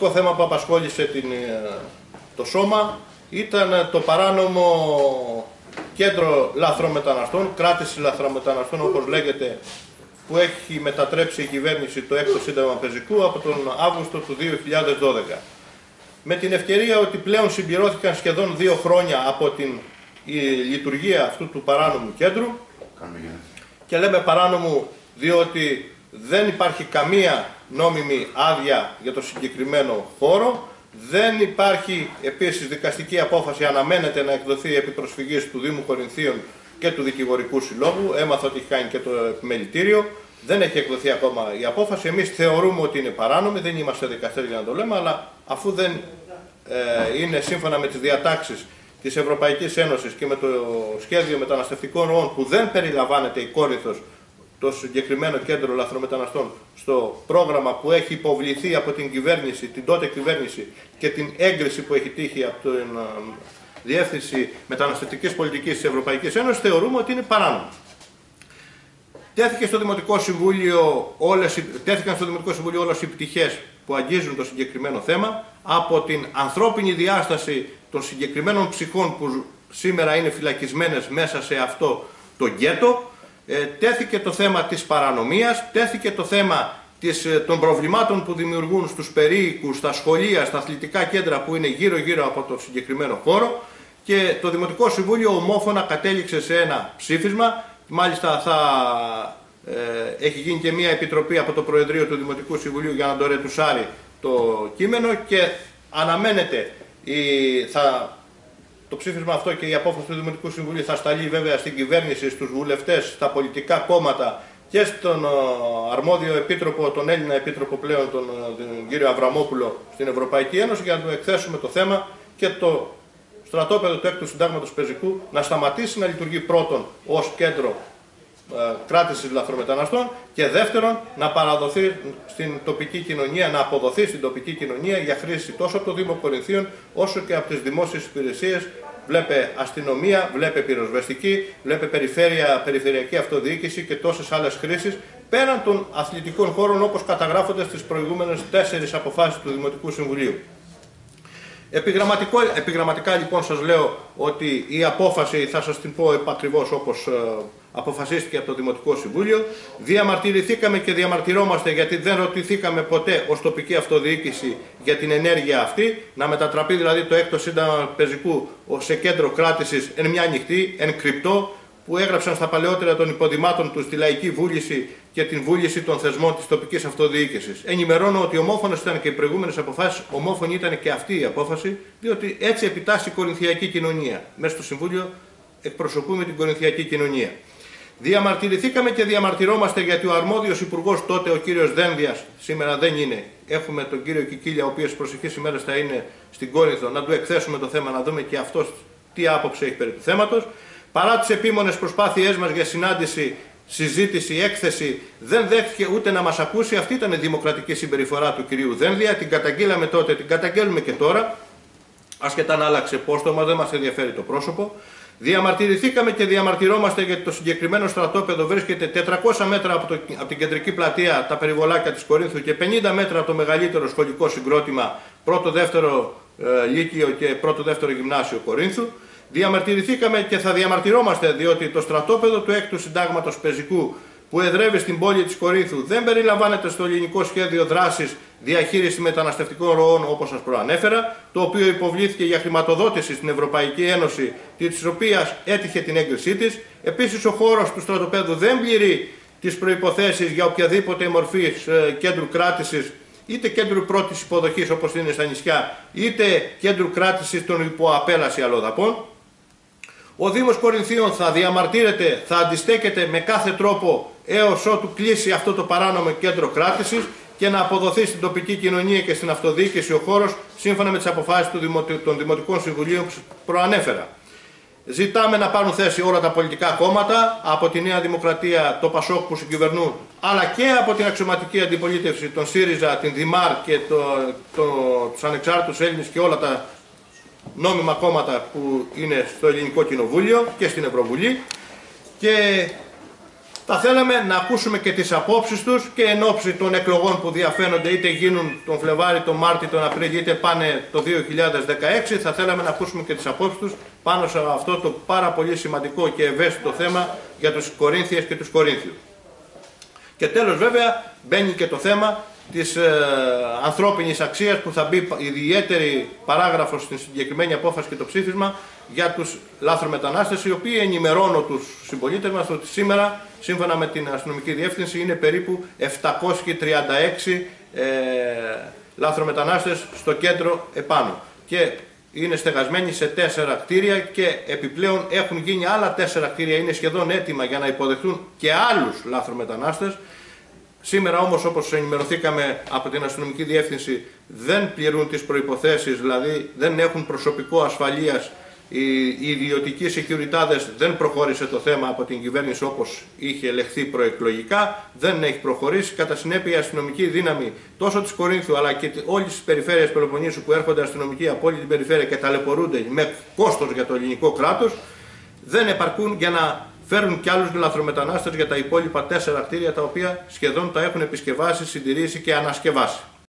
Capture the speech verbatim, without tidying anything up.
βασικό θέμα που απασχόλησε την, το σώμα ήταν το παράνομο κέντρο λαθρομεταναστών, κράτηση λαθρομεταναστών όπως λέγεται, που έχει μετατρέψει η κυβέρνηση το έκτο Σύνταγμα Πεζικού από τον Αύγουστο του δύο χιλιάδες δώδεκα. Με την ευκαιρία ότι πλέον συμπληρώθηκαν σχεδόν δύο χρόνια από την η λειτουργία αυτού του παράνομου κέντρου, και λέμε παράνομου διότι δεν υπάρχει καμία νόμιμη άδεια για το συγκεκριμένο χώρο, δεν υπάρχει επίσης δικαστική απόφαση, αναμένεται να εκδοθεί επί προσφυγής του Δήμου Κορινθίων και του Δικηγορικού Συλλόγου, έμαθα ότι έχει κάνει και το επιμελητήριο, δεν έχει εκδοθεί ακόμα η απόφαση. Εμείς θεωρούμε ότι είναι παράνομη, δεν είμαστε δικαστές για να το λέμε, αλλά αφού δεν ε, είναι σύμφωνα με τις διατάξεις της Ευρωπαϊκής Ένωσης και με το σχέδιο μεταναστευτικών ροών που δεν περιλαμβάνεται η Κόρινθος, το συγκεκριμένο κέντρο λαθρομεταναστών, στο πρόγραμμα που έχει υποβληθεί από την κυβέρνηση, την τότε κυβέρνηση, και την έγκριση που έχει τύχει από την Διεύθυνση Μεταναστευτικής Πολιτικής της Ευρωπαϊκής Ένωσης, θεωρούμε ότι είναι παράνομο. Τέθηκε στο Δημοτικό Συμβούλιο όλες, τέθηκαν στο Δημοτικό Συμβούλιο όλες οι πτυχές που αγγίζουν το συγκεκριμένο θέμα, από την ανθρώπινη διάσταση των συγκεκριμένων ψυχών που σήμερα είναι φυλακισμένες μέσα σε αυτό το γκέτο, ε, τέθηκε το θέμα της παρανομίας, τέθηκε το θέμα της, των προβλημάτων που δημιουργούν στους περίοικους, στα σχολεία, στα αθλητικά κέντρα που είναι γύρω-γύρω από το συγκεκριμένο χώρο, και το Δημοτικό Συμβούλιο ομόφωνα κατέληξε σε ένα ψήφισμα. Μάλιστα θα ε, έχει γίνει και μια επιτροπή από το Προεδρείο του Δημοτικού Συμβουλίου για να το ρετουσάρει το κείμενο, και αναμένεται η, θα, το ψήφισμα αυτό και η απόφαση του Δημοτικού Συμβουλίου θα σταλεί βέβαια στην κυβέρνηση, στους βουλευτές, στα πολιτικά κόμματα και στον αρμόδιο επίτροπο, τον Έλληνα επίτροπο πλέον, τον, τον κύριο Αβραμόπουλο στην Ευρωπαϊκή Ένωση, για να του εκθέσουμε το θέμα και το στρατόπεδο του έκτου Συντάγματος Πεζικού να σταματήσει να λειτουργεί πρώτον ως κέντρο ε, κράτησης λαθρομεταναστών, και δεύτερον να παραδοθεί στην τοπική κοινωνία, να αποδοθεί στην τοπική κοινωνία για χρήση τόσο από το Δήμο Κορινθίων όσο και από τις δημόσιες υπηρεσίες. Βλέπε αστυνομία, βλέπε πυροσβεστική, βλέπε περιφέρεια, περιφερειακή αυτοδιοίκηση και τόσες άλλες χρήσεις πέραν των αθλητικών χώρων, όπως καταγράφονται στις προηγούμενες τέσσερις αποφάσεις του Δημοτικού Συμβουλίου. Επιγραμματικά λοιπόν σας λέω ότι η απόφαση θα σας την πω ακριβώς όπως ε, αποφασίστηκε από το Δημοτικό Συμβούλιο. Διαμαρτυρηθήκαμε και διαμαρτυρόμαστε γιατί δεν ρωτηθήκαμε ποτέ ως τοπική αυτοδιοίκηση για την ενέργεια αυτή, να μετατραπεί δηλαδή το έκτο Σύνταγμα Πεζικού σε κέντρο κράτησης εν μια νυχτή, εν κρυπτό, που έγραψαν στα παλαιότερα των υποδημάτων του τη Λαϊκή Βούληση και την Βούληση των Θεσμών της τοπικής αυτοδιοίκησης. Ενημερώνω ότι ομόφωνες ήταν και οι προηγούμενες αποφάσεις, ομόφωνη ήταν και αυτή η απόφαση, διότι έτσι επιτάσσει η κορινθιακή κοινωνία. Μέσα στο Συμβούλιο εκπροσωπούμε την κορινθιακή κοινωνία. Διαμαρτυρηθήκαμε και διαμαρτυρόμαστε γιατί ο αρμόδιος υπουργός τότε, ο κύριος Δένδιας, σήμερα δεν είναι. Έχουμε τον κύριο Κικίλια, ο οποίος προσεχείς ημέρες θα είναι στην Κόρινθο, να του εκθέσουμε το θέμα, να δούμε και αυτός τι άποψη έχει περί του θέματος. Παρά τις επίμονες προσπάθειές μας για συνάντηση, συζήτηση, έκθεση, δεν δέχτηκε ούτε να μας ακούσει. Αυτή ήταν η δημοκρατική συμπεριφορά του κυρίου Δένδια. Την καταγγείλαμε τότε, την καταγγέλνουμε και τώρα. Ασχετά να άλλαξε πόστομα, δεν μας ενδιαφέρει το πρόσωπο. Διαμαρτυρηθήκαμε και διαμαρτυρόμαστε γιατί το συγκεκριμένο στρατόπεδο βρίσκεται τετρακόσια μέτρα από, το, από την κεντρική πλατεία, τα περιβολάκια της Κορίνθου, και πενήντα μέτρα από το μεγαλύτερο σχολικό συγκρότημα, πρώτο-δεύτερο ε, λύκειο και πρώτο-δεύτερο γυμνάσιο Κορίνθου. Διαμαρτυρηθήκαμε και θα διαμαρτυρόμαστε διότι το στρατόπεδο του έκτου Συντάγματος Πεζικού που εδρεύει στην πόλη της Κορίνθου δεν περιλαμβάνεται στο ελληνικό σχέδιο δράσης διαχείριση μεταναστευτικών ροών, όπως σας προανέφερα, το οποίο υποβλήθηκε για χρηματοδότηση στην Ευρωπαϊκή Ένωση, της οποίας έτυχε την έγκρισή της. Επίσης, ο χώρος του στρατοπέδου δεν πληρεί τις προϋποθέσεις για οποιαδήποτε μορφή κέντρου κράτησης, είτε κέντρου πρώτης υποδοχής όπως είναι στα νησιά, είτε κέντρου κράτησης των υποαπέλαση αλλοδαπών. Ο Δήμος Κορινθίων θα διαμαρτύρεται, θα αντιστέκεται με κάθε τρόπο έως ότου κλείσει αυτό το παράνομο κέντρο κράτησης και να αποδοθεί στην τοπική κοινωνία και στην αυτοδιοίκηση ο χώρος σύμφωνα με τις αποφάσεις των Δημοτικών Συμβουλίων που προανέφερα. Ζητάμε να πάρουν θέση όλα τα πολιτικά κόμματα, από τη Νέα Δημοκρατία, το Πασόκ που συγκυβερνούν, αλλά και από την αξιωματική αντιπολίτευση, τον ΣΥΡΙΖΑ, την ΔΙΜΑΡ και το, το, τους ανεξάρτητους Έλληνες και όλα τα νόμιμα κόμματα που είναι στο Ελληνικό Κοινοβούλιο και στην Ευρωβουλή. Και Θα θέλαμε να ακούσουμε και τις απόψεις τους και εν ώψη των εκλογών που διαφαίνονται, είτε γίνουν τον Φλεβάρι, τον Μάρτι, τον Απρίλιο, είτε πάνε το δύο χιλιάδες δεκαέξι. Θα θέλαμε να ακούσουμε και τις απόψεις τους πάνω σε αυτό το πάρα πολύ σημαντικό και ευαίσθητο θέμα για τους Κορίνθιες και τους Κορίνθιους. Και τέλος βέβαια μπαίνει και το θέμα της ε, ανθρώπινης αξίας, που θα μπει ιδιαίτερη παράγραφος στην συγκεκριμένη απόφαση και το ψήφισμα για τους λάθρομετανάστες, οι οποίοι ενημερώνω τους συμπολίτες μας ότι σήμερα, σύμφωνα με την αστυνομική διεύθυνση, είναι περίπου επτακόσιοι τριάντα έξι ε, λάθρομετανάστες στο κέντρο επάνω. Και είναι στεγασμένοι σε τέσσερα κτίρια και επιπλέον έχουν γίνει άλλα τέσσερα κτίρια, είναι σχεδόν έτοιμα για να υποδεχτούν και άλλους λάθρομετανάστες. Σήμερα όμως, όπως ενημερωθήκαμε από την αστυνομική διεύθυνση, δεν πληρούν τις προϋποθέσεις, δηλαδή δεν έχουν προσωπικό ασφαλείας, οι ιδιωτικοί σεκιουριτάδες, δεν προχώρησε το θέμα από την κυβέρνηση όπως είχε ελεχθεί προεκλογικά, δεν έχει προχωρήσει. Κατά συνέπεια, η αστυνομική δύναμη τόσο της Κορίνθου αλλά και όλης της περιφέρειας Πελοποννήσου, που έρχονται αστυνομικοί από όλη την περιφέρεια και ταλαιπωρούνται με κόστος για το ελληνικό κράτος, δεν επαρκούν για να φέρουν και άλλους λαθρομετανάστες για τα υπόλοιπα τέσσερα κτίρια, τα οποία σχεδόν τα έχουν επισκευάσει, συντηρήσει και ανασκευάσει.